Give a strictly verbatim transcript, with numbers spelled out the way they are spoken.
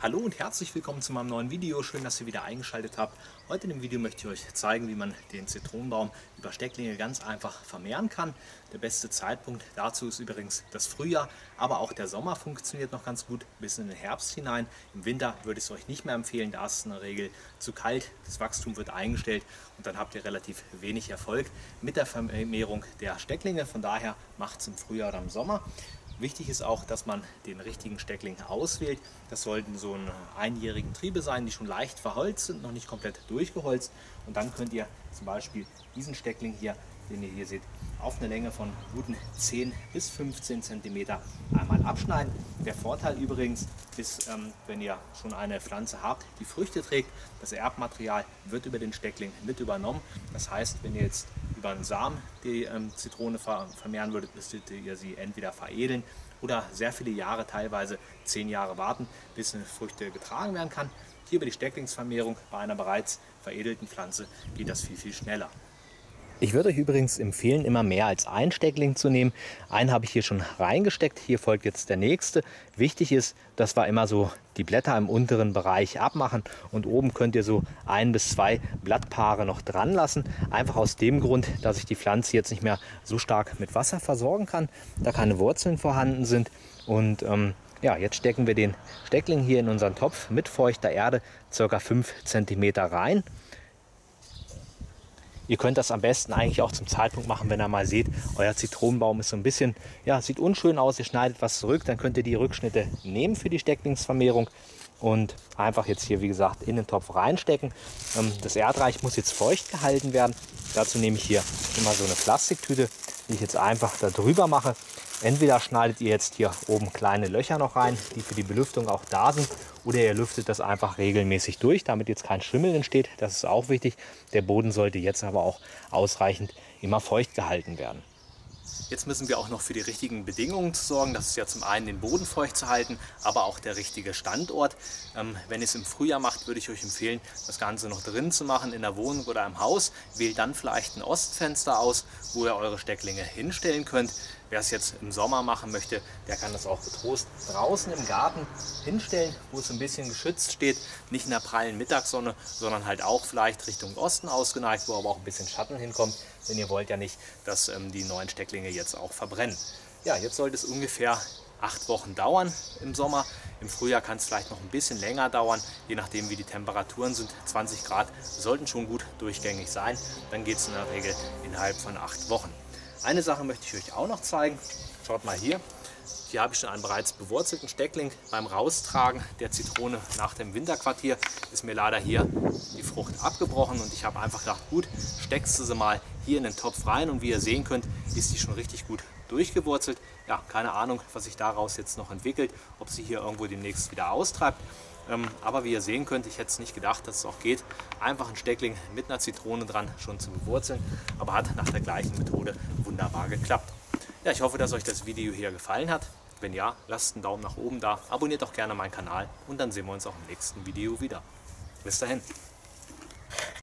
Hallo und herzlich willkommen zu meinem neuen Video. Schön, dass ihr wieder eingeschaltet habt. Heute in dem Video möchte ich euch zeigen, wie man den Zitronenbaum über Stecklinge ganz einfach vermehren kann. Der beste Zeitpunkt dazu ist übrigens das Frühjahr, aber auch der Sommer funktioniert noch ganz gut bis in den Herbst hinein. Im Winter würde ich es euch nicht mehr empfehlen, da ist es in der Regel zu kalt, das Wachstum wird eingestellt und dann habt ihr relativ wenig Erfolg mit der Vermehrung der Stecklinge. Von daher macht es im Frühjahr oder im Sommer. Wichtig ist auch, dass man den richtigen Steckling auswählt. Das sollten so ein einjährigen Triebe sein, die schon leicht verholzt sind, noch nicht komplett durchgeholzt. Und dann könnt ihr zum Beispiel diesen Steckling hier, den ihr hier seht, auf eine Länge von guten zehn bis fünfzehn Zentimeter einmal abschneiden. Der Vorteil übrigens ist, ähm, wenn ihr schon eine Pflanze habt, die Früchte trägt, das Erbmaterial wird über den Steckling mit übernommen. Das heißt, wenn ihr jetzt über einen Samen die ähm, Zitrone ver vermehren würdet, müsstet ihr sie entweder veredeln oder sehr viele Jahre, teilweise zehn Jahre warten, bis eine Früchte getragen werden kann. Hier über die Stecklingsvermehrung bei einer bereits veredelten Pflanze geht das viel, viel schneller. Ich würde euch übrigens empfehlen, immer mehr als einen Steckling zu nehmen. Einen habe ich hier schon reingesteckt, hier folgt jetzt der nächste. Wichtig ist, dass wir immer so die Blätter im unteren Bereich abmachen und oben könnt ihr so ein bis zwei Blattpaare noch dran lassen. Einfach aus dem Grund, dass ich die Pflanze jetzt nicht mehr so stark mit Wasser versorgen kann, da keine Wurzeln vorhanden sind. Und ähm, ja, jetzt stecken wir den Steckling hier in unseren Topf mit feuchter Erde ca. fünf Zentimeter rein. Ihr könnt das am besten eigentlich auch zum Zeitpunkt machen, wenn ihr mal seht, euer Zitronenbaum ist so ein bisschen, ja, sieht unschön aus, ihr schneidet was zurück, dann könnt ihr die Rückschnitte nehmen für die Stecklingsvermehrung und einfach jetzt hier, wie gesagt, in den Topf reinstecken. Das Erdreich muss jetzt feucht gehalten werden. Dazu nehme ich hier immer so eine Plastiktüte, die ich jetzt einfach da drüber mache. Entweder schneidet ihr jetzt hier oben kleine Löcher noch rein, die für die Belüftung auch da sind, oder ihr lüftet das einfach regelmäßig durch, damit jetzt kein Schimmel entsteht. Das ist auch wichtig. Der Boden sollte jetzt aber auch ausreichend immer feucht gehalten werden. Jetzt müssen wir auch noch für die richtigen Bedingungen sorgen. Das ist ja zum einen den Boden feucht zu halten, aber auch der richtige Standort. Ähm, wenn ihr es im Frühjahr macht, würde ich euch empfehlen, das Ganze noch drin zu machen, in der Wohnung oder im Haus. Wählt dann vielleicht ein Ostfenster aus, wo ihr eure Stecklinge hinstellen könnt. Wer es jetzt im Sommer machen möchte, der kann das auch getrost draußen im Garten hinstellen, wo es ein bisschen geschützt steht. Nicht in der prallen Mittagssonne, sondern halt auch vielleicht Richtung Osten ausgeneigt, wo aber auch ein bisschen Schatten hinkommt. Denn ihr wollt ja nicht, dass ähm, die neuen Stecklinge jetzt auch verbrennen. Ja, jetzt sollte es ungefähr acht Wochen dauern im Sommer. Im Frühjahr kann es vielleicht noch ein bisschen länger dauern, je nachdem wie die Temperaturen sind. zwanzig Grad sollten schon gut durchgängig sein. Dann geht es in der Regel innerhalb von acht Wochen. Eine Sache möchte ich euch auch noch zeigen. Schaut mal hier. Hier habe ich schon einen bereits bewurzelten Steckling. Beim Raustragen der Zitrone nach dem Winterquartier ist mir leider hier die Frucht abgebrochen und ich habe einfach gedacht, gut, steckst du sie mal hier in den Topf rein und wie ihr sehen könnt, ist die schon richtig gut durchgewurzelt. Ja, keine Ahnung, was sich daraus jetzt noch entwickelt, ob sie hier irgendwo demnächst wieder austreibt. Ähm, aber wie ihr sehen könnt, ich hätte es nicht gedacht, dass es auch geht, einfach einen Steckling mit einer Zitrone dran schon zu bewurzeln, aber hat nach der gleichen Methode wunderbar geklappt. Ja, ich hoffe, dass euch das Video hier gefallen hat. Wenn ja, lasst einen Daumen nach oben da, abonniert auch gerne meinen Kanal und dann sehen wir uns auch im nächsten Video wieder. Bis dahin.